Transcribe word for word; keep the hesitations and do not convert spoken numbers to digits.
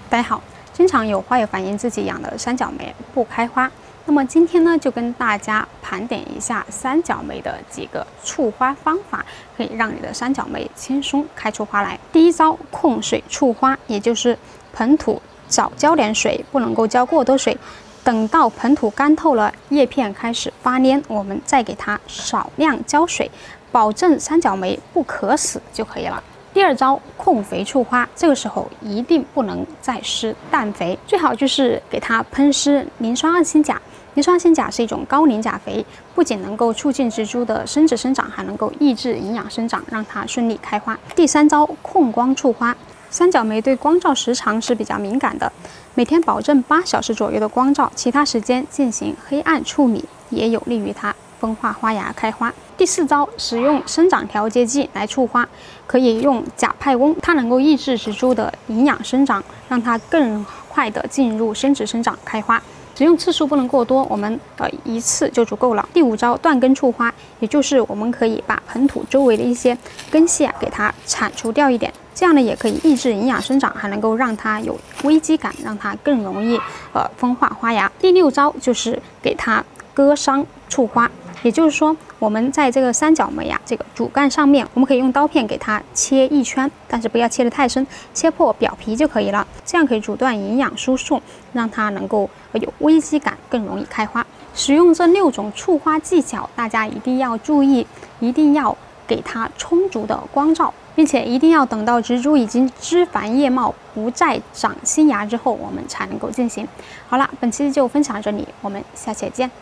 大家好，经常有花友反映自己养的三角梅不开花，那么今天呢，就跟大家盘点一下三角梅的几个促花方法，可以让你的三角梅轻松开出花来。第一招，控水促花，也就是盆土少浇点水，不能够浇过多水。 等到盆土干透了，叶片开始发蔫，我们再给它少量浇水，保证三角梅不渴死就可以了。第二招，控肥促花，这个时候一定不能再施氮肥，最好就是给它喷施磷酸二氢钾。磷酸二氢钾是一种高磷钾肥，不仅能够促进植株的生殖生长，还能够抑制营养生长，让它顺利开花。第三招，控光促花。 三角梅对光照时长是比较敏感的，每天保证八小时左右的光照，其他时间进行黑暗处理，也有利于它分化花芽开花。第四招，使用生长调节剂来促花，可以用甲派翁，它能够抑制植株的营养生长，让它更快的进入生殖生长开花。 使用次数不能过多，我们呃一次就足够了。第五招，断根促花，也就是我们可以把盆土周围的一些根系啊给它铲除掉一点，这样呢也可以抑制营养生长，还能够让它有危机感，让它更容易呃分化花芽。第六招就是给它割伤促花，也就是说我们在这个三角梅啊这个主干上面，我们可以用刀片给它切一圈，但是不要切得太深，切破表皮就可以了，这样可以阻断营养输送，让它能够 有危机感，更容易开花。使用这六种促花技巧，大家一定要注意，一定要给它充足的光照，并且一定要等到植株已经枝繁叶茂，不再长新芽之后，我们才能够进行。好了，本期就分享到这里，我们下期见。